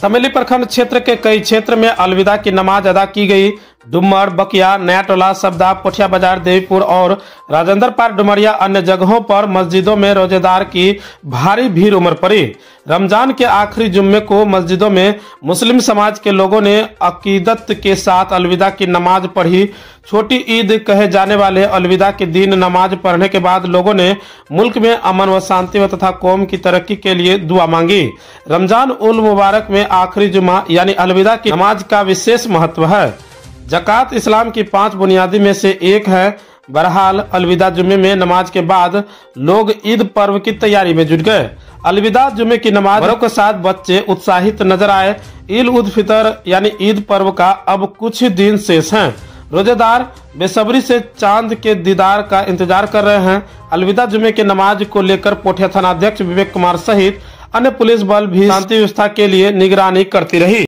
समेली प्रखंड क्षेत्र के कई क्षेत्र में अलविदा की नमाज अदा की गई। डुमर, बकिया, नया टोला, सबदा, पोठिया बाजार, देवीपुर और राजेंद्र पार्क, डुमरिया अन्य जगहों पर मस्जिदों में रोजेदार की भारी भीड़ उमड़ पड़ी। रमजान के आखिरी जुम्मे को मस्जिदों में मुस्लिम समाज के लोगों ने अकीदत के साथ अलविदा की नमाज पढ़ी। छोटी ईद कहे जाने वाले अलविदा के दिन नमाज पढ़ने के बाद लोगों ने मुल्क में अमन व शांति व तथा कौम की तरक्की के लिए दुआ मांगी। रमजान उल मुबारक में आखिरी जुमा यानी अलविदा की नमाज का विशेष महत्व है। ज़कात इस्लाम की 5 बुनियादी में से एक है। बहरहाल अलविदा जुम्मे में नमाज के बाद लोग ईद पर्व की तैयारी में जुट गए। अलविदा जुम्मे की नमाज के साथ बच्चे उत्साहित नजर आए। ईद उल फितर यानी ईद पर्व का अब कुछ दिन शेष हैं। रोजेदार बेसब्री से चांद के दीदार का इंतजार कर रहे हैं। अलविदा जुम्मे की नमाज को लेकर पोठिया थाना अध्यक्ष विवेक कुमार सहित अन्य पुलिस बल भी शांति व्यवस्था के लिए निगरानी करती रही।